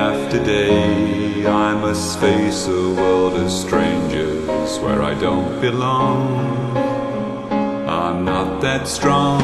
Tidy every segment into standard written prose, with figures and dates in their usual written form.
after day I must face a world of strangers where I don't belong. I'm not that strong.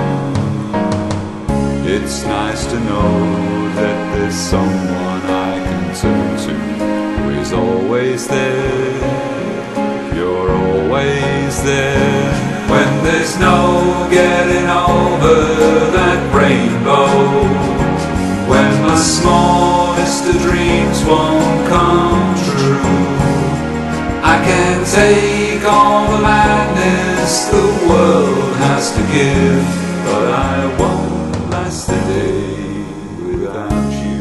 It's nice to know that there's someone I can turn to who is always there. You're always there. When there's no getting over that rainbow, when my smallest of dreams won't come true, I can take all the madness the world has to give, but I won't last a day without you.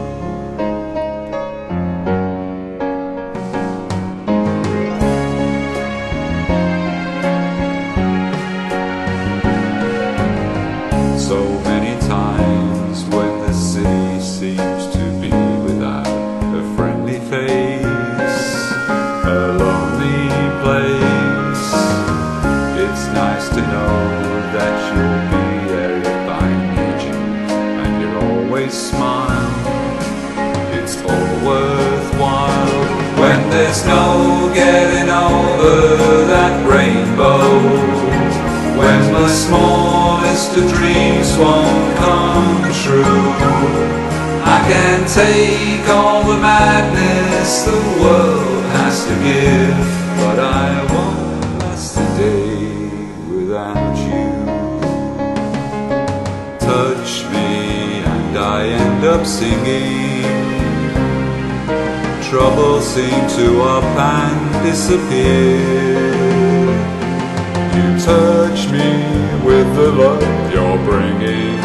So many times when the city seems to be without a friendly face, a lonely place, it's nice to know that you'll be there if I need you, and you'll always smile. It's all worthwhile. When there's no getting over that rainbow, when my smallest of dreams won't come true, I can take all the madness the world has to give, but I won't last a day without you. Touch me and I end up singing. Troubles seem to up and disappear. You touch me with the love you're bringing.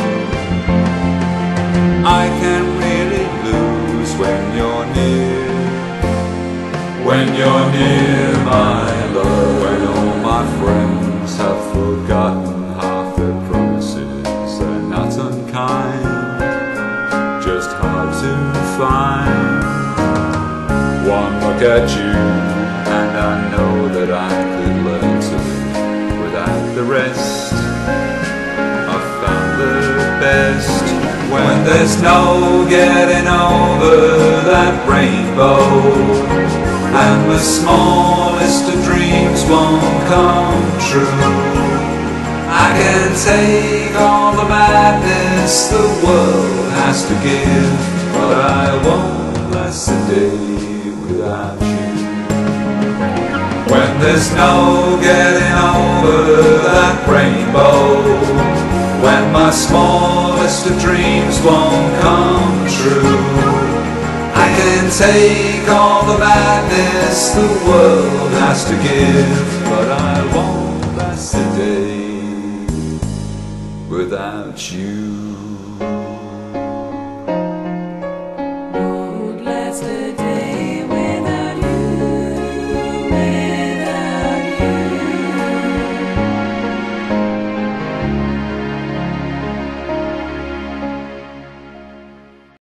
I can't really lose when you're near. When you're near, my love. When all my friends have forgotten half their promises, they're not unkind, just hard to find. One look at you and I know that I could learn to live without the rest. I've found the best. When there's no getting over that rainbow, and the smallest of dreams won't come true, I can take all the madness the world has to give, but I won't last a day without you. When there's no getting over that rainbow, when my smallest of dreams won't come true, I can take all the madness the world has to give, but I won't last a day without you.